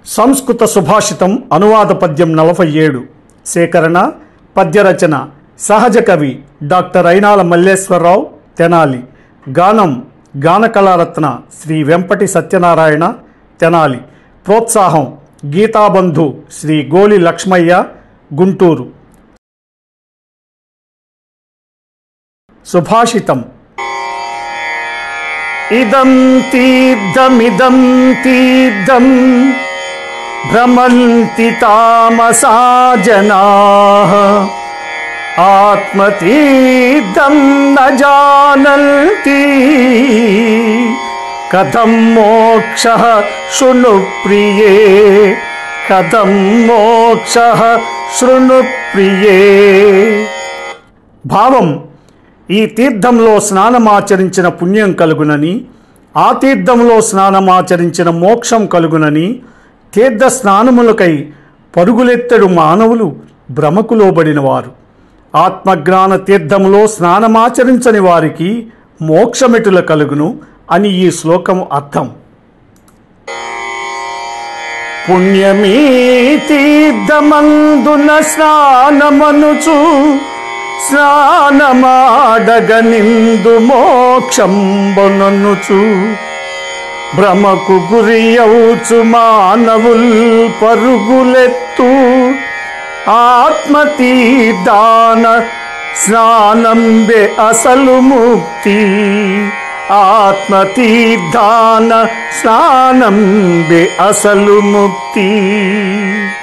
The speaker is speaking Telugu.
సంస్కృత సుభాషితం అనువాద పద్యం 47 సేకరణ పద్యరచన సహజ కవి డాక్టర్ అయినాల మల్లేశ్వరరావు తెనాలి. గానం గానకళారత్న శ్రీ వెంపటి సత్యనారాయణ తెనాలి. ప్రోత్సాహం గీతాబంధు శ్రీ గోలి లక్ష్మయ్య గుంటూరు. సుభాషితం. ఇదం తీర్థమిదం తీర్థం భ్రమంతి తామసా జనాః ఆత్మతీర్థం న జానంతి కథం మోక్షః శృణు ప్రియే కథం మోక్షః శృణు ప్రియే. భావం: ఈ తీర్థంలో స్నానమాచరించిన పుణ్యం కలుగునని, ఆ తీర్థంలో స్నానమాచరించిన మోక్షం కలుగునని తీర్థ స్నానములకై పరుగులెత్తడు మానవులు భ్రమకు లోబడినవారు. ఆత్మజ్ఞాన తీర్థములో స్నానమాచరించని వారికి మోక్షమెటుల కలుగును అని ఈ శ్లోకం అర్థం. పుణ్యమీ తీర్థమందున స్నానమనుచు స్నానమాడగనిందు మోక్షంబొననుచు భ్రమకు గురియౌచు మానవుల్ పరుగులెత్తు ఆత్మతీర్థాన స్నానంబే అసలు ముక్తి ఆత్మతీర్థాన స్నానంబే అసలు ముక్తి.